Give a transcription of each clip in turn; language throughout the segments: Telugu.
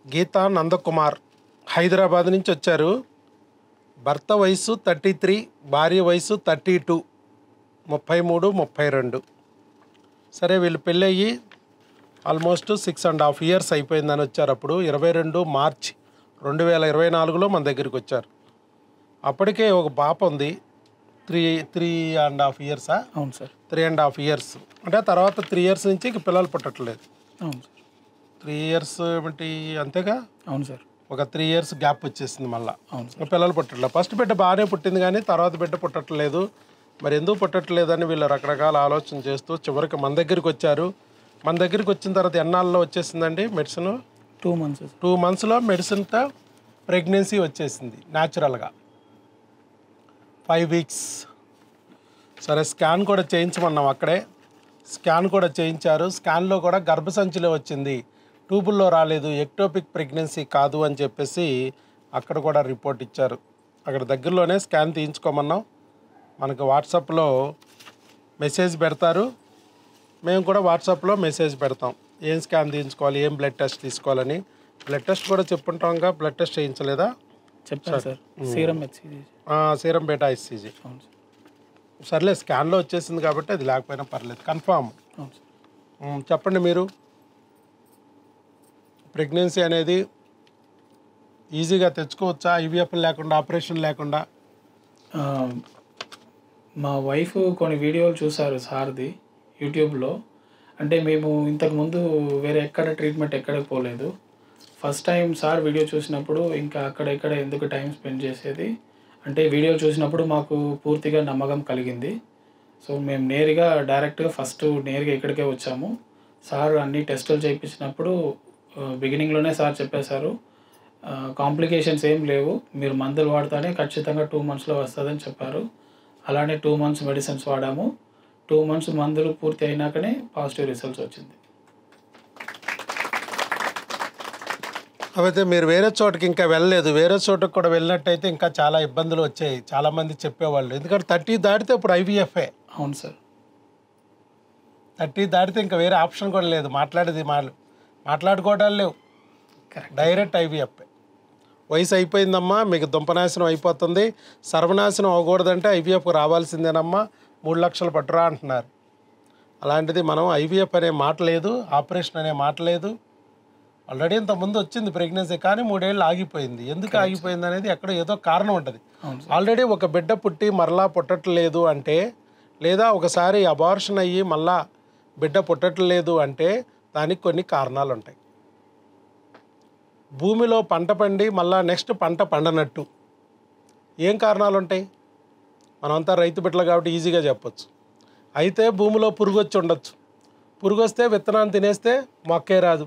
గీతా నందకుమార్ హైదరాబాద్ నుంచి వచ్చారు. భర్త వయసు 33, భార్య వయసు 32, 33, 32. సరే వీళ్ళు పెళ్ళయ్యి ఆల్మోస్ట్ 6.5 years అయిపోయిందని వచ్చారు. అప్పుడు 22 మార్చి 2024లో మన దగ్గరికి వచ్చారు. అప్పటికే ఒక పాప ఉంది. 3.5 years. అవును సార్. 3.5 years అంటే తర్వాత 3 years నుంచి ఇంక పిల్లలు పుట్టట్లేదు. అవును సార్. 3 years ఏమిటి అంతేగా. అవును సార్. ఒక 3 years గ్యాప్ వచ్చేసింది మళ్ళీ. అవును సార్. పిల్లలు పుట్టట్లేదు. ఫస్ట్ బిడ్డ బాగానే పుట్టింది కానీ తర్వాత బిడ్డ పుట్టట్లేదు. మరి ఎందుకు పుట్టట్లేదని వీళ్ళు రకరకాల ఆలోచన చేస్తూ చివరికి మన దగ్గరికి వచ్చారు. మన దగ్గరికి వచ్చిన తర్వాత ఎన్నాళ్ళలో వచ్చేసిందండి మెడిసిన్? 2 months. 2 monthsలో మెడిసిన్తో ప్రెగ్నెన్సీ వచ్చేసింది న్యాచురల్గా. 5 weeks. సరే స్కాన్ కూడా చేయించమన్నాం అక్కడే. స్కాన్ కూడా చేయించారు. స్కాన్లో కూడా గర్భసంచిలో వచ్చింది, ట్యూబుల్లో రాలేదు, ఎక్టోపిక్ ప్రెగ్నెన్సీ కాదు అని చెప్పేసి అక్కడ కూడా రిపోర్ట్ ఇచ్చారు. అక్కడ దగ్గరలోనే స్కాన్ తీయించుకోమన్నాం. మనకు వాట్సాప్లో మెసేజ్ పెడతారు, మేము కూడా వాట్సాప్లో మెసేజ్ పెడతాం ఏం స్కాన్ తీయించుకోవాలి, ఏం బ్లడ్ టెస్ట్ తీసుకోవాలని. బ్లడ్ టెస్ట్ కూడా చెప్పుంటాంగా. బ్లడ్ టెస్ట్ చేయించలేదా? చెప్పారు sir. Serum HCG. Serum beta HCG. అవును సార్. సర్లే స్కాన్లో వచ్చేసింది కాబట్టి అది లేకపోయినా పర్లేదు, కన్ఫామ్. అవును సార్. చెప్పండి మీరు. ప్రెగ్నెన్సీ అనేది ఈజీగా తెచ్చుకోవచ్చా ఐవీఎఫ్ లేకుండా, ఆపరేషన్ లేకుండా? మా వైఫ్ కొన్ని వీడియోలు చూసారు సార్ది యూట్యూబ్లో. అంటే మేము ఇంతకుముందు వేరే ఎక్కడ ట్రీట్మెంట్ ఎక్కడికి పోలేదు. ఫస్ట్ టైం సార్ వీడియో చూసినప్పుడు ఇంకా అక్కడెక్కడ ఎందుకు టైం స్పెండ్ చేసేది అంటే వీడియో చూసినప్పుడు మాకు పూర్తిగా నమ్మకం కలిగింది. సో మేము డైరెక్ట్గా ఫస్ట్ నేరుగా ఇక్కడికే వచ్చాము. సార్ అన్ని టెస్టులు చేయించినప్పుడు బిగినింగ్లోనే సార్ చెప్పేశారు కాంప్లికేషన్స్ ఏం లేవు, మీరు మందులు వాడితేనే ఖచ్చితంగా 2 monthsలో వస్తుందని చెప్పారు. అలానే 2 months మెడిసిన్స్ వాడాము. 2 months మందులు పూర్తి అయినాకనే పాజిటివ్ రిజల్ట్స్ వచ్చింది. అయితే మీరు వేరే చోటకి ఇంకా వెళ్ళలేదు. వేరే చోటకి కూడా వెళ్ళినట్టయితే ఇంకా చాలా ఇబ్బందులు వచ్చాయి, చాలామంది చెప్పేవాళ్ళు. ఎందుకంటే 30 దాటితే ఇప్పుడు ఐవీఎఫ్ఏ. అవును సార్. 30 దాటితే ఇంకా వేరే ఆప్షన్ కూడా లేదు. మాట్లాడుకోవడాలు లేవు, డైరెక్ట్ ఐవీఎఫ్ఏ. వయసు అయిపోయిందమ్మా, మీకు దుంపనాశనం అయిపోతుంది, సర్వనాశనం అవ్వకూడదంటే ఐవీఎఫ్కి రావాల్సిందేనమ్మా, 3 లక్షలు పట్టురా అంటున్నారు. అలాంటిది మనం ఐవీఎఫ్ అనే మాట లేదు, ఆపరేషన్ అనే మాట లేదు. ఆల్రెడీ ఇంతకుముందు వచ్చింది ప్రెగ్నెన్సీ, కానీ 3 ఏళ్ళు ఆగిపోయింది. ఎందుకు ఆగిపోయింది అనేది ఎక్కడో ఏదో కారణం ఉంటుంది. ఆల్రెడీ ఒక బిడ్డ పుట్టి మరలా పుట్టట్లేదు అంటే, లేదా ఒకసారి అబార్షన్ అయ్యి మళ్ళా బిడ్డ పుట్టట్లేదు అంటే దానికి కొన్ని కారణాలు ఉంటాయి. భూమిలో పంట పండి మళ్ళా నెక్స్ట్ పంట పండనట్టు ఏం కారణాలు ఉంటాయి? మనమంతా రైతు బిడ్డలు కాబట్టి ఈజీగా చెప్పొచ్చు. అయితే భూమిలో పురుగు వచ్చి ఉండొచ్చు. పురుగు వస్తే విత్తనాన్ని తినేస్తే మొక్కే రాదు.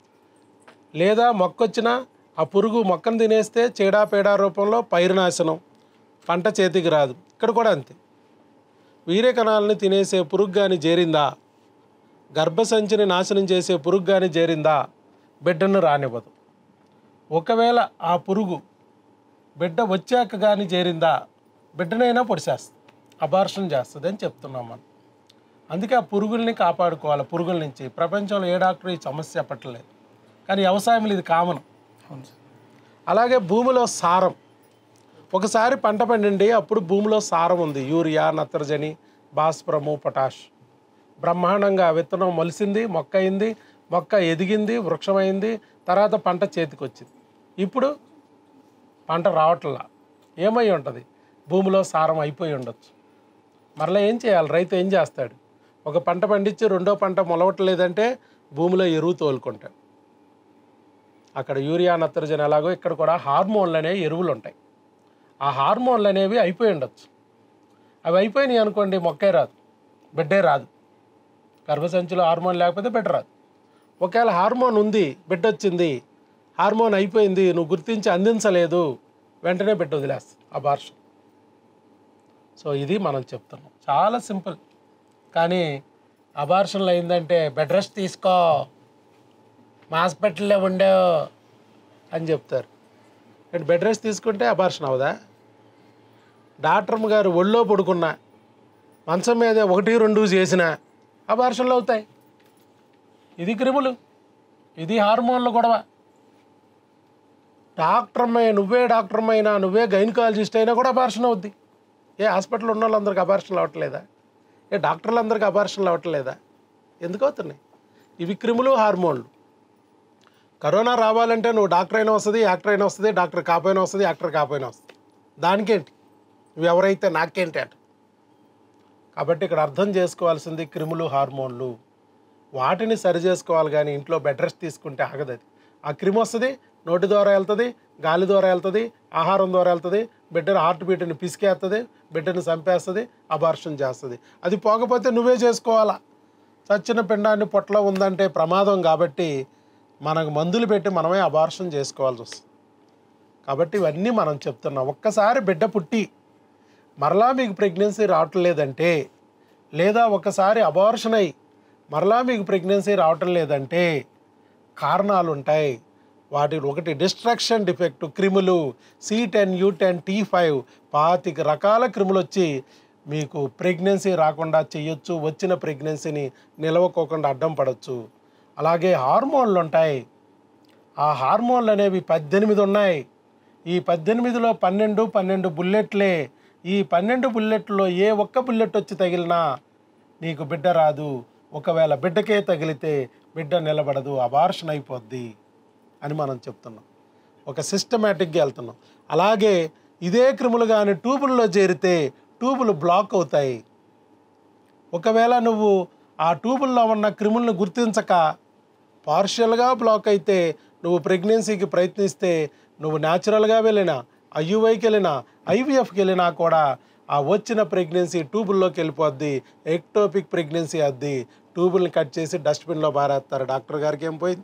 లేదా మొక్కొచ్చినా ఆ పురుగు మొక్కను తినేస్తే చీడాపేడా రూపంలో పైరునాశనం, పంట చేతికి రాదు. ఇక్కడ కూడా అంతే. వీర్య కణాలని తినేసే పురుగు కానీ చేరిందా, గర్భసంచిని నాశనం చేసే పురుగు కానీ చేరిందా, బిడ్డను రానివ్వదు. ఒకవేళ ఆ పురుగు బిడ్డ వచ్చాక కానీ చేరిందా, బిడ్డనైనా పొడిచేస్తుంది, అబార్షన్ చేస్తుంది అని చెప్తున్నాం మనం. అందుకే ఆ పురుగుల్ని కాపాడుకోవాలి. పురుగుల నుంచి ప్రపంచంలో ఏ డాక్టర్ ఈ సమస్య చెప్పట్లేదు, కానీ వ్యవసాయంలో ఇది కామన్. అలాగే భూమిలో సారం, ఒకసారి పంట పండిండి అప్పుడు భూమిలో సారం ఉంది, యూరియా, నత్రజని, భాస్వరము, పొటాష్. బ్రహ్మాండంగా విత్తనం మొలిసింది, మొక్క అయింది, మొక్క ఎదిగింది, వృక్షమైంది, తర్వాత పంట చేతికి వచ్చింది. ఇప్పుడు పంట రావట్లా. ఏమై ఉంటుంది? భూమిలో సారం అయిపోయి ఉండొచ్చు. మరలా ఏం చేయాలి? రైతు ఏం చేస్తాడు? ఒక పంట పండించి రెండో పంట మొలవట్లేదంటే భూమిలో ఎరువు తోలుకుంటాడు. అక్కడ యూరియా, నత్రజని ఎలాగో ఇక్కడ కూడా హార్మోన్లు అనేవి ఎరువులు ఉంటాయి. ఆ హార్మోన్లు అనేవి అయిపోయి ఉండొచ్చు. అవి అయిపోయినాయి అనుకోండి, మొక్కే రాదు, బిడ్డే రాదు. గర్భసంచిలో హార్మోన్ లేకపోతే బిడ్డ రాదు. ఒకవేళ హార్మోన్ ఉంది, బిడ్డ వచ్చింది, హార్మోన్ అయిపోయింది, నువ్వు గుర్తించి అందించలేదు, వెంటనే బిడ్డ వదిలేస్తుంది, అబార్షన్. సో ఇది మనం చెప్తున్నాం, చాలా సింపుల్. కానీ అబార్షన్లో అయిందంటే బెడ్ రెస్ట్ తీసుకో, మా హాస్పిటల్లో ఉండేవు అని చెప్తారు. అంటే బెడ్ రెస్ట్ తీసుకుంటే అబార్షన్ అవదా? డాక్టర్ గారు ఒళ్ళో పడుకున్నా, మంచం మీద 1, 2 చేసినా అబార్షన్లు అవుతాయి. ఇది క్రిములు, ఇది హార్మోన్ల గొడవ. నువ్వే డాక్టర్మైనా, నువ్వే గైనకాలజిస్ట్ అయినా కూడా అబార్షన్ అవుద్ది. ఏ హాస్పిటల్ ఉన్న వాళ్ళందరికీ అబార్షన్లు అవ్వట్లేదా? ఏ డాక్టర్లందరికీ అబార్షన్లు అవ్వట్లేదా? ఎందుకు అవుతున్నాయి? ఇవి క్రిములు, హార్మోన్లు. కరోనా రావాలంటే నువ్వు డాక్టర్ అయినా వస్తుంది, యాక్టర్ అయినా వస్తుంది, డాక్టర్ కాపోయినా వస్తుంది, యాక్టర్ కాపోయినా వస్తుంది. దానికేంటి? నువ్వు ఎవరైతే నాకేంటి అంట. కాబట్టి ఇక్కడ అర్థం చేసుకోవాల్సింది క్రిములు, హార్మోన్లు. వాటిని సరి చేసుకోవాలి, కానీ ఇంట్లో బెడ్ రెస్ట్ తీసుకుంటే ఆగదు. అది ఆ క్రిమి వస్తుంది, నోటి ద్వారా వెళ్తుంది, గాలి ద్వారా వెళ్తుంది, ఆహారం ద్వారా వెళ్తుంది, బిడ్డను హార్ట్ బీట్ని పిసికేస్తుంది, బిడ్డను చంపేస్తుంది, అబార్షన్ చేస్తుంది. అది పోకపోతే నువ్వే చేసుకోవాలా. చచ్చిన పిండాన్ని పొట్టలో ఉందంటే ప్రమాదం. కాబట్టి మనకు మందులు పెట్టి మనమే అబార్షన్ చేసుకోవాల్సి వస్తుంది. కాబట్టి ఇవన్నీ మనం చెప్తున్నాం. ఒక్కసారి బిడ్డ పుట్టి మరలా మీకు ప్రెగ్నెన్సీ రావటం లేదంటే, లేదా ఒకసారి అబార్షన్ అయ్యి మరలా మీకు ప్రెగ్నెన్సీ రావటం లేదంటే కారణాలు ఉంటాయి. వాటి ఒకటి డిస్ట్రక్షన్ డిఫెక్ట్, క్రిములు C10, U10, T5 25 రకాల క్రిములు వచ్చి మీకు ప్రెగ్నెన్సీ రాకుండా చేయొచ్చు. వచ్చిన ప్రెగ్నెన్సీని నిలవకోకుండా అడ్డం పడవచ్చు. అలాగే హార్మోన్లు ఉంటాయి. ఆ హార్మోన్లు అనేవి 18 ఉన్నాయి. ఈ 18లో 12 బుల్లెట్లే. ఈ 12 బుల్లెట్లో ఏ ఒక్క బుల్లెట్ వచ్చి తగిలినా నీకు బిడ్డ రాదు. ఒకవేళ బిడ్డకే తగిలితే బిడ్డ నిలబడదు, అబార్షన్ అయిపోద్ది అని మనం చెప్తున్నాం. ఒక సిస్టమేటిక్గా వెళ్తున్నాం. అలాగే ఇదే క్రిములు కానీ ట్యూబుల్లో చేరితే ట్యూబులు బ్లాక్ అవుతాయి. ఒకవేళ నువ్వు ఆ ట్యూబుల్లో ఉన్న క్రిములను గుర్తించక పార్షియల్గా బ్లాక్ అయితే నువ్వు ప్రెగ్నెన్సీకి ప్రయత్నిస్తే, నువ్వు న్యాచురల్గా వెళ్ళినా, IUIకి వెళ్ళినా, IVFకి వెళ్ళినా కూడా ఆ వచ్చిన ప్రెగ్నెన్సీ ట్యూబుల్లోకి వెళ్ళిపోద్ది. ఎక్టోపిక్ ప్రెగ్నెన్సీ అద్ది. ట్యూబుల్ని కట్ చేసి డస్ట్బిన్లో పారేస్తారు. డాక్టర్ గారికి ఏం పోయింది?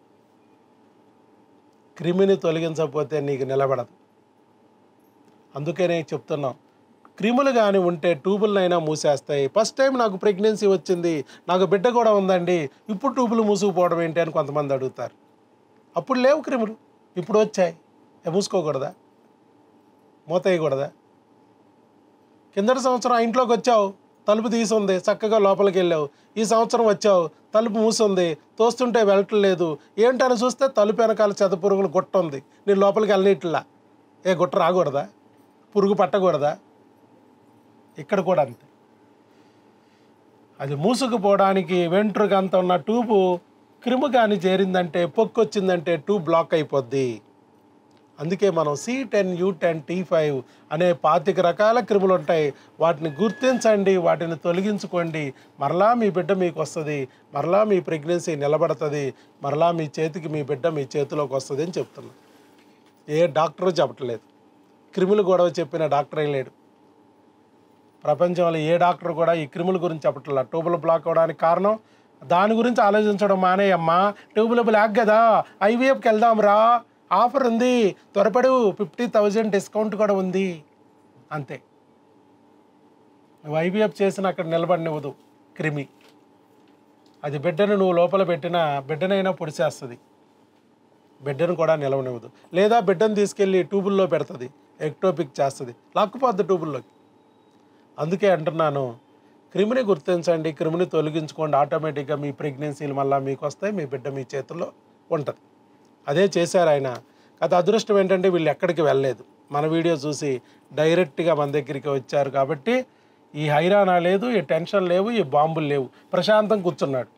క్రిమిని తొలగించకపోతే నీకు నిలబడదు. అందుకనే చెప్తున్నాం, క్రిములు కానీ ఉంటే ట్యూబులనైనా మూసేస్తాయి. ఫస్ట్ టైం నాకు ప్రెగ్నెన్సీ వచ్చింది, నాకు బిడ్డ కూడా ఉందండి, ఇప్పుడు ట్యూబులు మూసుకుపోవడం ఏంటి అని కొంతమంది అడుగుతారు. అప్పుడు లేవు క్రిములు, ఇప్పుడు వచ్చాయి. మూసుకోకూడదా? మూతేయకూడదా? కిందటి సంవత్సరం ఇంట్లోకి వచ్చావు, తలుపు తీసి ఉంది, చక్కగా లోపలికి వెళ్ళావు. ఈ సంవత్సరం వచ్చావు, తలుపు మూసుంది, తోస్తుంటే వెళ్ళట్లేదు. ఏంటని చూస్తే తలుపు వెనకాల చెదపురుగులు గుట్ట ఉంది, నేను లోపలికి వెళ్ళనిట్లా. ఏ గుట్ట రాకూడదా? పురుగు పట్టకూడదా? ఇక్కడ కూడా అంతే. అది మూసుకుపోవడానికి వెంట్రుకంత ఉన్న ట్యూబు క్రిము కానీ చేరిందంటే, పొక్కు వచ్చిందంటే ట్యూబ్ బ్లాక్ అయిపోద్ది. అందుకే మనం C10, U10, T5 అనే 25 రకాల క్రిములు ఉంటాయి. వాటిని గుర్తించండి, వాటిని తొలగించుకోండి. మరలా మీ బిడ్డ మీకు వస్తుంది, మరలా మీ ప్రెగ్నెన్సీ నిలబడుతుంది, మరలా మీ చేతికి మీ బిడ్డ మీ చేతిలోకి వస్తుంది అని చెప్తున్నా. ఏ డాక్టరు చెప్పట్లేదు. క్రిములు గొడవ చెప్పిన డాక్టరే లేడు. ప్రపంచంలో ఏ డాక్టర్ కూడా ఈ క్రిముల గురించి చెప్పట్లా. ట్యూబులు బ్లాక్ అవ్వడానికి కారణం దాని గురించి ఆలోచించడం మానేయమ్మా. ట్యూబులు బ్లాక్ కదా, IVFకి వెళ్దాం రా, ఆఫర్ ఉంది, త్వరపడు, 50,000 డిస్కౌంట్ కూడా ఉంది, అంతే. నువ్వు IVF చేసిన అక్కడ నిలబడినివ్వదు క్రిమి. అది బిడ్డను నువ్వు లోపల పెట్టినా బిడ్డనైనా పొడిచేస్తుంది, బిడ్డను కూడా నిలవనివ్వదు. లేదా బిడ్డను తీసుకెళ్ళి ట్యూబుల్లో పెడుతుంది, ఎక్టోపిక్ చేస్తుంది, లాక్కుపోద్ది ట్యూబుల్లోకి. అందుకే అంటున్నాను, క్రిమిని గుర్తించండి, క్రిమిని తొలగించుకోండి. ఆటోమేటిక్గా మీ ప్రెగ్నెన్సీలు మళ్ళీ మీకు వస్తాయి, మీ బిడ్డ మీ చేతుల్లో ఉంటుంది. అదే చేశారు ఆయన. కాదు అదృష్టం ఏంటంటే వీళ్ళు ఎక్కడికి వెళ్ళలేదు. మన వీడియో చూసి డైరెక్ట్గా మన దగ్గరికి వచ్చారు. కాబట్టి ఈ హైరానా లేదు, ఈ టెన్షన్ లేవు, ఈ బాంబులు లేవు. ప్రశాంతం కూర్చున్నాడు.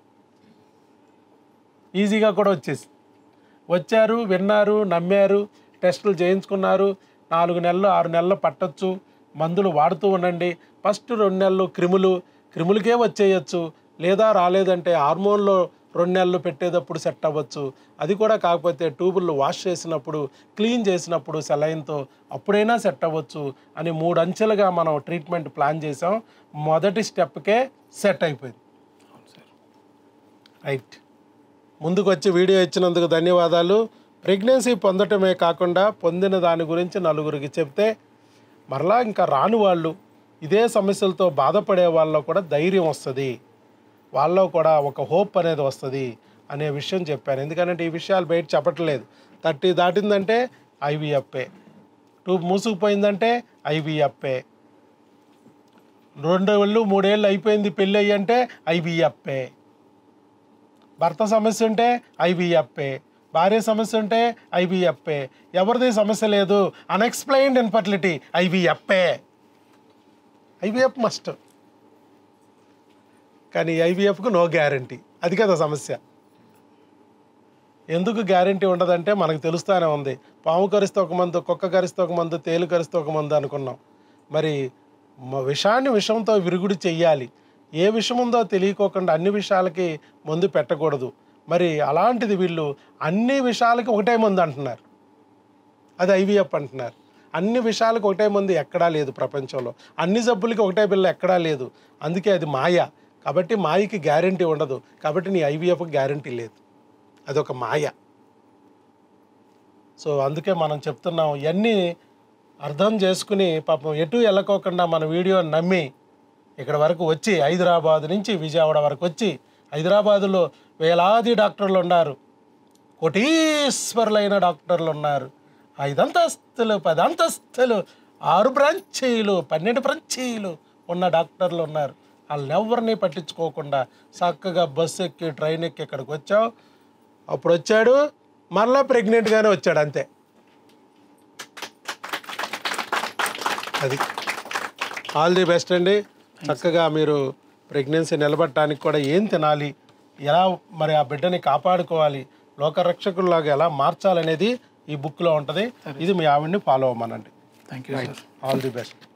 ఈజీగా కూడా వచ్చారు, విన్నారు, నమ్మారు, టెస్టులు చేయించుకున్నారు. 4 నెలలు 6 నెలలు పట్టొచ్చు. మందులు వాడుతూ ఉండండి. ఫస్ట్ 2 నెలలు క్రిములకే వచ్చేయచ్చు. లేదా రాలేదంటే హార్మోన్లో 2 నెలలు పెట్టేటప్పుడు సెట్ అవ్వచ్చు. అది కూడా కాకపోతే ట్యూబులు వాష్ చేసినప్పుడు, క్లీన్ చేసినప్పుడు సెలైన్తో అప్పుడైనా సెట్ అవ్వచ్చు అని 3 అంచెలుగా మనం ట్రీట్మెంట్ ప్లాన్ చేసాం. మొదటి స్టెప్కే సెట్ అయిపోయింది. రైట్. ముందుకు వచ్చి వీడియో ఇచ్చినందుకు ధన్యవాదాలు. ప్రెగ్నెన్సీ పొందటమే కాకుండా పొందిన దాని గురించి నలుగురికి చెప్తే మరలా ఇంకా రాని వాళ్ళు, ఇదే సమస్యలతో బాధపడే వాళ్ళలో కూడా ధైర్యం వస్తుంది, వాళ్ళలో కూడా ఒక హోప్ అనేది వస్తుంది అనే విషయం చెప్పాను. ఎందుకంటే ఈ విషయాలు బయట చెప్పట్లేదు. 30 దాటిందంటే IVFే, ట్యూబ్ మూసుకుపోయిందంటే IVFే, 2 ఏళ్ళు 3 ఏళ్ళు అయిపోయింది పెళ్ళి అయ్యి అంటే IVFే, భర్త సమస్య ఉంటే IVFే, భార్య సమస్య ఉంటే ఐవీఎఫ్ఏ, ఎవరిది సమస్య లేదు అన్ఎక్స్ప్లెయిన్డ్ ఇన్ఫర్టిలిటీ ఐవీఎఫ్ఏ. ఐవీఎఫ్ మస్ట్, కానీ ఐవీఎఫ్కు నో గ్యారంటీ. అది కదా సమస్య. ఎందుకు గ్యారంటీ ఉండదంటే మనకు తెలుస్తూనే ఉంది. పాము కరిస్తే ఒక మందు, కుక్క కరిస్తే ఒక మందు, తేలు కరిస్తే ఒక మందు అనుకున్నాం. మరి విషాన్ని విషంతో విరుగుడు చెయ్యాలి. ఏ విషం ఉందో తెలియకోకుండా అన్ని విషయాలకి మందు పెట్టకూడదు. మరి అలాంటిది వీళ్ళు అన్ని విషయాలకి ఒకటే మందు అంటున్నారు, అది ఐవీఎఫ్ అంటున్నారు. అన్ని విషయాలకు ఒకటే మందు ఎక్కడా లేదు ప్రపంచంలో, అన్ని జబ్బులకి ఒకటే బిల్ల ఎక్కడా లేదు. అందుకే అది మాయ. కాబట్టి మాయకి గ్యారంటీ ఉండదు. కాబట్టి నీ ఐవీఎఫ్కి గ్యారంటీ లేదు, అదొక మాయ. సో అందుకే మనం చెప్తున్నాం, ఇవన్నీ అర్థం చేసుకుని పాపం ఎటు వెళ్ళకోకుండా మన వీడియోని నమ్మి ఇక్కడ వరకు వచ్చి, హైదరాబాద్ నుంచి విజయవాడ వరకు వచ్చి, హైదరాబాదులో వేలాది డాక్టర్లు ఉన్నారు, కోటీశ్వరులైన డాక్టర్లు ఉన్నారు, 5 అంతస్తులు 10 అంతస్తులు 6 బ్రాంచీలు 12 బ్రాంచీలు ఉన్న డాక్టర్లు ఉన్నారు. వాళ్ళని ఎవరిని పట్టించుకోకుండా చక్కగా బస్సు ఎక్కి ట్రైన్ ఎక్కి ఇక్కడికి వచ్చావు. అప్పుడు వచ్చాడు, మళ్ళీ ప్రెగ్నెంట్గానే వచ్చాడు, అంతే. అది ఆల్ ది బెస్ట్ అండి. చక్కగా మీరు ప్రెగ్నెన్సీ నిలబడటానికి కూడా ఏం తినాలి, ఎలా మరి ఆ బిడ్డని కాపాడుకోవాలి, లోకరక్షకుల్లాగా ఎలా మార్చాలనేది ఈ బుక్లో ఉంటుంది. ఇది మీ ఆవిడ్ని ఫాలో అవ్వమనండి. Thank you. All the best.